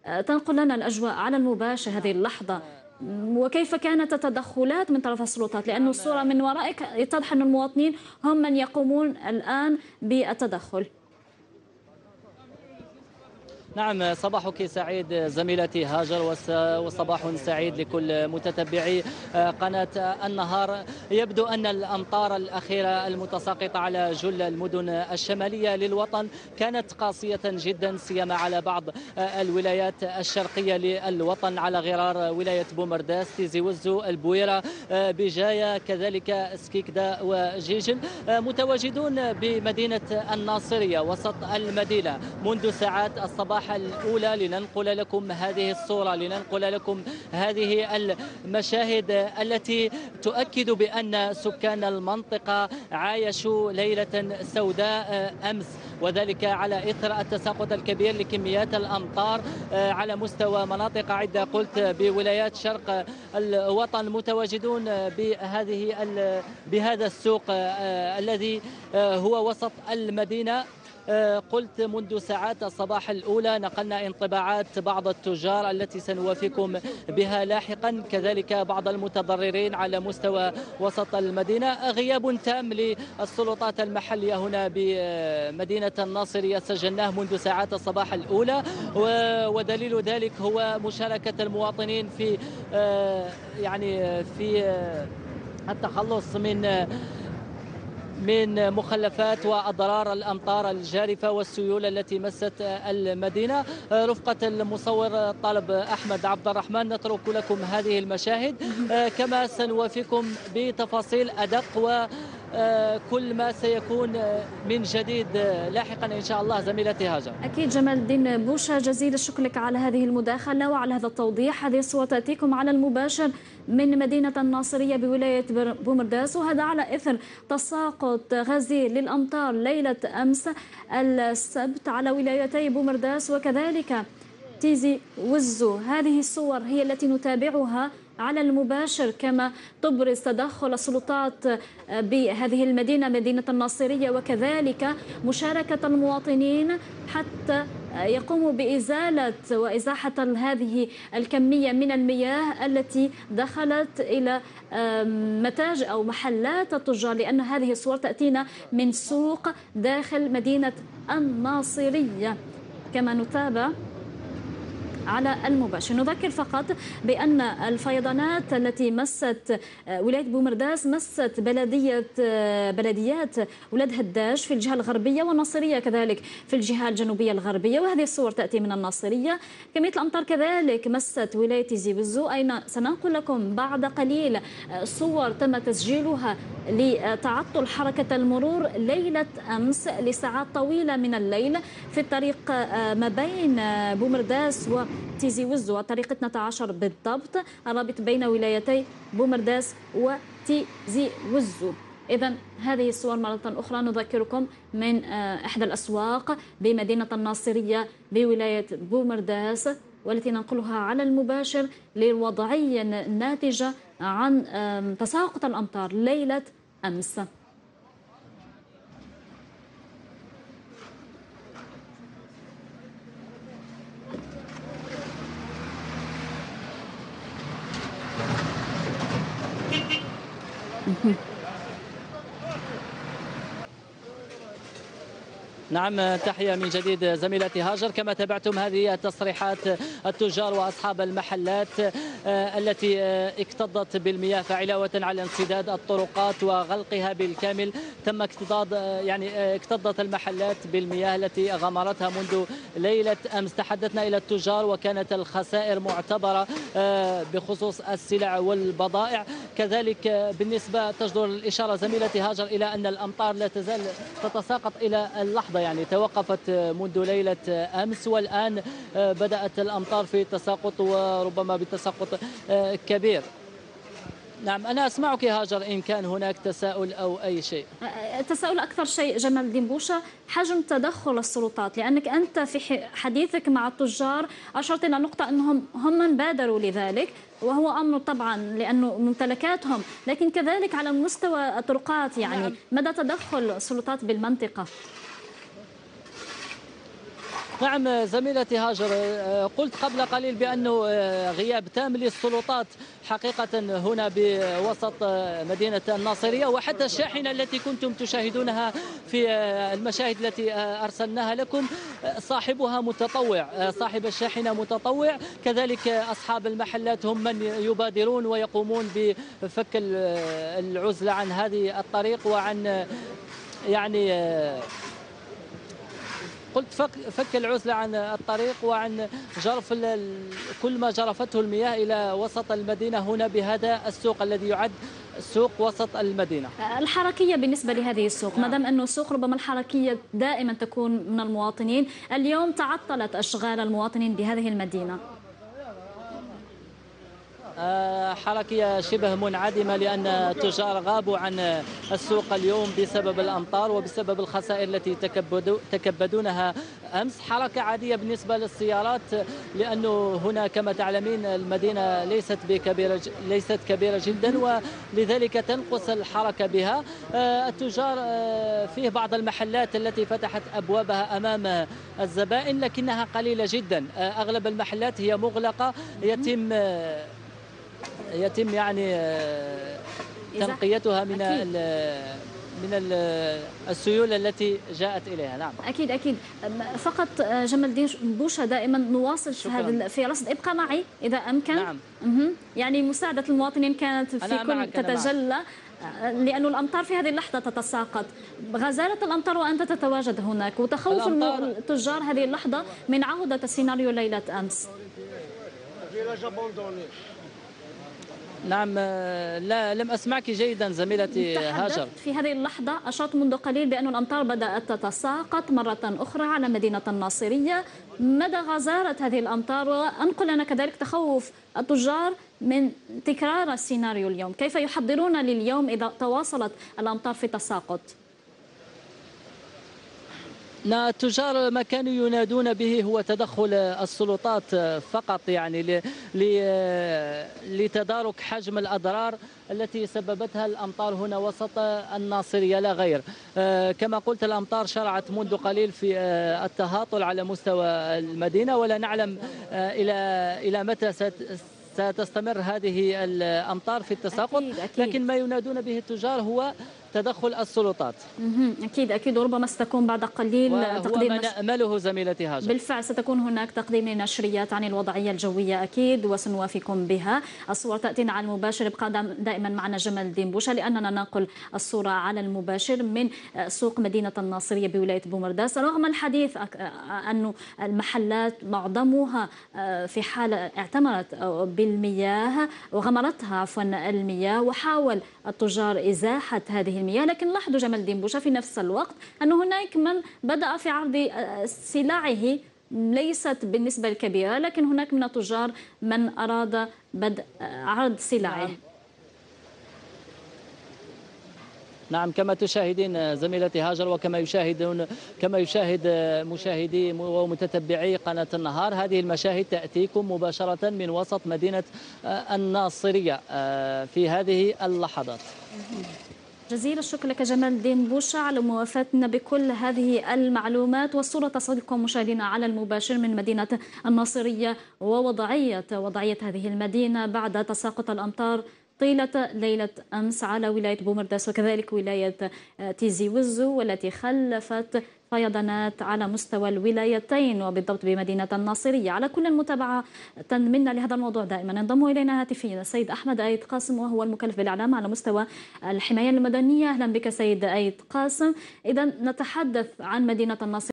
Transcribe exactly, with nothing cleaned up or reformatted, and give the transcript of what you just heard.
تنقل لنا الأجواء على المباشر هذه اللحظة، وكيف كانت التدخلات من طرف السلطات؟ لأن الصورة من ورائك يتضح أن المواطنين هم من يقومون الآن بالتدخل. نعم، صباحك سعيد زميلتي هاجر، وصباح سعيد لكل متتبعي قناة النهار. يبدو أن الأمطار الأخيرة المتساقطة على جل المدن الشمالية للوطن كانت قاسية جدا، سيما على بعض الولايات الشرقية للوطن على غرار ولاية بومرداس، تيزي وزو، البويرة، بجاية، كذلك سكيكدا وجيجل. متواجدون بمدينة الناصرية وسط المدينة منذ ساعات الصباح الأولى لننقل لكم هذه الصورة، لننقل لكم هذه المشاهد التي تؤكد بأن سكان المنطقة عايشوا ليلة سوداء أمس، وذلك على إثر التساقط الكبير لكميات الأمطار على مستوى مناطق عدة. قلت بولايات شرق الوطن متواجدون بهذه بهذا السوق الذي هو وسط المدينة. قلت منذ ساعات الصباح الأولى نقلنا انطباعات بعض التجار التي سنوافيكم بها لاحقا، كذلك بعض المتضررين على مستوى وسط المدينة. غياب تام للسلطات المحلية هنا بمدينة الناصرية سجلناه منذ ساعات الصباح الأولى، ودليل ذلك هو مشاركة المواطنين في يعني في التخلص من من مخلفات وأضرار الأمطار الجارفة والسيول التي مست المدينة. رفقة المصور طالب أحمد عبد الرحمن نترك لكم هذه المشاهد، كما سنوافيكم بتفاصيل أدق و كل ما سيكون من جديد لاحقا إن شاء الله زميلتي هاجر. أكيد جمال الدين بوشة، جزيل الشكر لك على هذه المداخلة وعلى هذا التوضيح. هذه الصور تأتيكم على المباشر من مدينة الناصرية بولاية بومرداس، وهذا على إثر تساقط غزير للأمطار ليلة أمس السبت على ولايتي بومرداس وكذلك تيزي وزو. هذه الصور هي التي نتابعها على المباشر، كما تبرز تدخل السلطات بهذه المدينة مدينة الناصرية وكذلك مشاركة المواطنين حتى يقوموا بإزالة وإزاحة هذه الكمية من المياه التي دخلت إلى متاجر أو محلات التجار، لأن هذه الصور تأتينا من سوق داخل مدينة الناصرية. كما نتابع على المباشر نذكر فقط بأن الفيضانات التي مست ولاية بومرداس مست بلدية بلديات ولاد هداش في الجهة الغربية والناصرية كذلك في الجهة الجنوبية الغربية، وهذه الصور تأتي من الناصرية. كمية الأمطار كذلك مست ولاية تيزي وزو، أين سننقل لكم بعد قليل صور تم تسجيلها لتعطل حركة المرور ليلة أمس لساعات طويلة من الليل في الطريق ما بين بومرداس و تيزي وزو، الطريق اثني عشر بالضبط، الرابط بين ولايتي بومرداس وتيزي وزو. إذا هذه الصور مرة أخرى نذكركم من إحدى الأسواق بمدينة الناصرية بولاية بومرداس، والتي ننقلها على المباشر للوضعية الناتجة عن تساقط الأمطار ليلة أمس. نعم، تحية من جديد زميلتي هاجر. كما تابعتم هذه تصريحات التجار وأصحاب المحلات التي اكتظت بالمياه، فعلاوة على انسداد الطرقات وغلقها بالكامل تم اكتظاظ يعني اكتظت المحلات بالمياه التي غمرتها منذ ليلة أمس. تحدثنا إلى التجار وكانت الخسائر معتبرة بخصوص السلع والبضائع. كذلك بالنسبة تجدر الإشارة زميلتي هاجر إلى أن الأمطار لا تزال تتساقط إلى اللحظة، يعني توقفت منذ ليلة أمس والآن بدأت الأمطار في تساقط وربما بتساقط كبير. نعم، أنا أسمعك هاجر، إن كان هناك تساؤل أو أي شيء. التساؤل أكثر شيء جمال الدين بوشة حجم تدخل السلطات، لأنك أنت في حديثك مع التجار أشرت إلى نقطة أنهم هم من بادروا لذلك، وهو أمر طبعا لأنه ممتلكاتهم، لكن كذلك على مستوى الطرقات يعني مدى تدخل السلطات بالمنطقة؟ نعم زميلتي هاجر، قلت قبل قليل بأنه غياب تام للسلطات حقيقة هنا بوسط مدينة الناصرية، وحتى الشاحنة التي كنتم تشاهدونها في المشاهد التي أرسلناها لكم صاحبها متطوع، صاحب الشاحنة متطوع، كذلك أصحاب المحلات هم من يبادرون ويقومون بفك العزلة عن هذه الطريق وعن يعني قلت فك, فك العزلة عن الطريق وعن جرف كل ما جرفته المياه إلى وسط المدينة هنا بهذا السوق الذي يعد سوق وسط المدينة. الحركية بالنسبة لهذه السوق، ما دام أنه السوق ربما الحركية دائما تكون من المواطنين، اليوم تعطلت أشغال المواطنين بهذه المدينة. حركية شبه منعدمة لأن التجار غابوا عن السوق اليوم بسبب الأمطار وبسبب الخسائر التي تكبدونها أمس. حركة عادية بالنسبة للسيارات لأنه هنا كما تعلمين المدينة ليست بكبيرة ليست كبيرة جدا ولذلك تنقص الحركة بها. التجار فيه بعض المحلات التي فتحت أبوابها أمام الزبائن لكنها قليلة جدا، أغلب المحلات هي مغلقة، يتم يتم يعني تنقيتها من من السيولة التي جاءت إليها. نعم أكيد أكيد. فقط جمال الدين بوشة دائما نواصل في هذا في رصد. ابقى معي إذا أمكن. نعم. يعني مساعدة المواطنين كانت في كل تتجلى لأن الأمطار في هذه اللحظة تتساقط، غزارة الأمطار وأنت تتواجد هناك، وتخوف التجار هذه اللحظة من عودة سيناريو ليلة أمس. نعم لا لم أسمعك جيدا زميلتي هاجر. في هذه اللحظة أشرت منذ قليل بأن الأمطار بدأت تتساقط مرة أخرى على مدينة الناصرية. مدى غزارة هذه الأمطار، وأنقل لنا كذلك تخوف التجار من تكرار السيناريو اليوم، كيف يحضرون لليوم إذا تواصلت الأمطار في التساقط؟ التجار ما كانوا ينادون به هو تدخل السلطات فقط، يعني لتدارك حجم الأضرار التي سببتها الأمطار هنا وسط الناصرية لا غير. كما قلت الأمطار شرعت منذ قليل في التهاطل على مستوى المدينة، ولا نعلم إلى إلى متى ستستمر هذه الأمطار في التساقط. أكيد أكيد. لكن ما ينادون به التجار هو تدخل السلطات. أكيد أكيد، وربما ستكون بعد قليل تقديم ما نأمله زميلتي هاجر. بالفعل ستكون هناك تقديم نشريات عن الوضعية الجوية أكيد وسنوافيكم بها. الصور تأتينا على المباشر، ابقى دائما معنا جمال الدين بوشة لأننا ننقل الصورة على المباشر من سوق مدينة الناصرية بولاية بومرداس. رغم الحديث أن المحلات معظمها في حالة اعتمرت بالمياه وغمرتها عفوا المياه، وحاول التجار إزاحة هذه المياه، لكن لاحظوا جمال الدين بوشة في نفس الوقت أن هناك من بدأ في عرض سلعه ليست بالنسبة الكبيرة، لكن هناك من التجار من أراد بدء عرض سلعه. نعم. نعم كما تشاهدين زميلتي هاجر وكما يشاهدون كما يشاهد مشاهدي ومتتبعي قناة النهار، هذه المشاهد تأتيكم مباشرة من وسط مدينة الناصرية في هذه اللحظات. جزيل الشكر لك جمال الدين بوشة على موافاتنا بكل هذه المعلومات، والصورة تصلكم مشاهدينا على المباشر من مدينة الناصرية ووضعية وضعية هذه المدينة بعد تساقط الأمطار طيلة ليلة أمس على ولاية بومرداس وكذلك ولاية تيزي وزو، والتي خلفت فيضانات على مستوى الولايتين وبالضبط بمدينة الناصرية. على كل المتابعة منا لهذا الموضوع دائما ينضم إلينا هاتفيا السيد أحمد أيد قاسم، وهو المكلف بالإعلام على مستوى الحماية المدنية. أهلا بك سيد أيد قاسم. إذا نتحدث عن مدينة الناصرية.